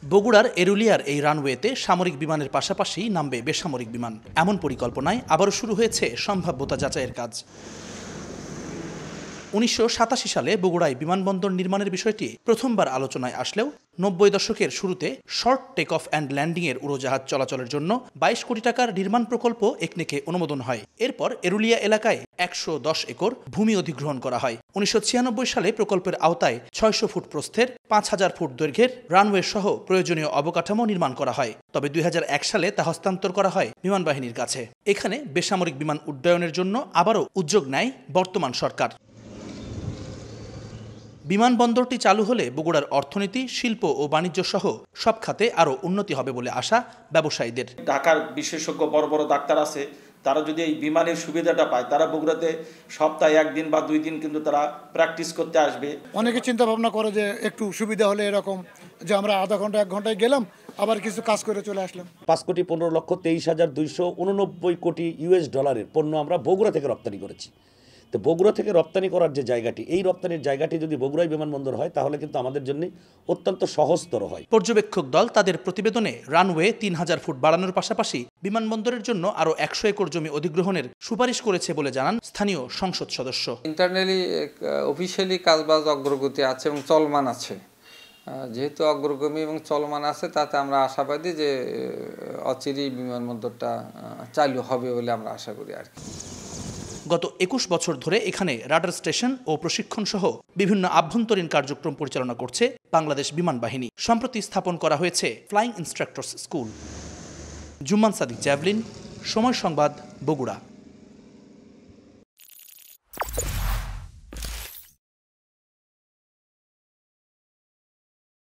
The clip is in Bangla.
বগুড়ার এরুলিয়ার এই রানওয়েতে সামরিক বিমানের পাশাপাশি নামবে বেসামরিক বিমান। এমন পরিকল্পনায় আবারও শুরু হয়েছে সম্ভাব্যতা যাচাইয়ের কাজ। ১৯৮৭ সালে বগুড়ায় বিমানবন্দর নির্মাণের বিষয়টি প্রথমবার আলোচনায় আসলেও ৯০ দশকের শুরুতে শর্ট টেক অফ অ্যান্ড ল্যান্ডিংয়ের উড়োজাহাজ চলাচলের জন্য ২২ কোটি টাকার নির্মাণ প্রকল্প একনেকে অনুমোদন হয়। এরপর এরুলিয়া এলাকায় ১১০ একর ভূমি অধিগ্রহণ করা হয়। ১৯৯৬ সালে প্রকল্পের আওতায় ৬০০ ফুট প্রস্থের ৫,০০০ ফুট দৈর্ঘ্যের রানওয়ে সহ প্রয়োজনীয় অবকাঠামো নির্মাণ করা হয়। তবে ২০০১ সালে তা হস্তান্তর করা হয় বিমান বাহিনীর কাছে। এখানে বেসামরিক বিমান উড্ডয়নের জন্য আবারও উদ্যোগ নেয় বর্তমান সরকার। বিমানবন্দরটি চালু হলে বগুড়ার অর্থনীতি, শিল্প ও বাণিজ্য সহ সব খাতে আরও উন্নতি হবে বলে আশা ব্যবসায়ীদের। ঢাকার বিশেষজ্ঞ বড় বড় ডাক্তার আছে, তারা যদি এই বিমানের সুবিধাটা পায়, তারা বগুড়াতে সপ্তাহে ১ দিন বা ২ দিন কিন্তু তারা প্র্যাকটিস করতে আসবে। অনেকে চিন্তা ভাবনা করে যে একটু সুবিধা হলে এরকম যে আমরা আধা ঘন্টা ১ ঘন্টায় গেলাম, আবার কিছু কাজ করে চলে আসলাম। ৫,১৫,২৩,২৮৯ কোটি ইউএস ডলারের পণ্য আমরা বগুড়া থেকে রপ্তানি করেছি। তো বগুড়া থেকে রপ্তানি করার যে জায়গাটি, এই রপ্তানির জায়গাটি যদি বগুড়ায় বিমানবন্দর হয় তাহলে কিন্তু আমাদের জন্য অত্যন্ত সহজতর হয়। পর্যবেক্ষক দল তাদের প্রতিবেদনে রানওয়ে ৩,০০০ ফুট বাড়ানোর পাশাপাশি বিমানবন্দরের জন্য আরও ১০০ একর জমি অধিগ্রহণের সুপারিশ করেছে বলে জানান স্থানীয় সংসদ সদস্য। ইন্টারনালি অফিসিয়ালি কাজবাজ অগ্রগতি আছে এবং চলমান আছে। যেহেতু অগ্রগামী এবং চলমান আছে, তাতে আমরা আশাবাদী যে অচিরেই বিমানবন্দরটা চালু হবে বলে আমরা আশা করি আর কি। গত ২১ বছর ধরে এখানে রাডার স্টেশন ও প্রশিক্ষণ সহ বিভিন্ন আভ্যন্তরীণ কার্যক্রম পরিচালনা করছে বাংলাদেশ বিমান বাহিনী। সম্প্রতি স্থাপন করা হয়েছে flying instructors school. Jumman Sadiq, জ্যাভলিন, সময় সংবাদ, বগুড়া।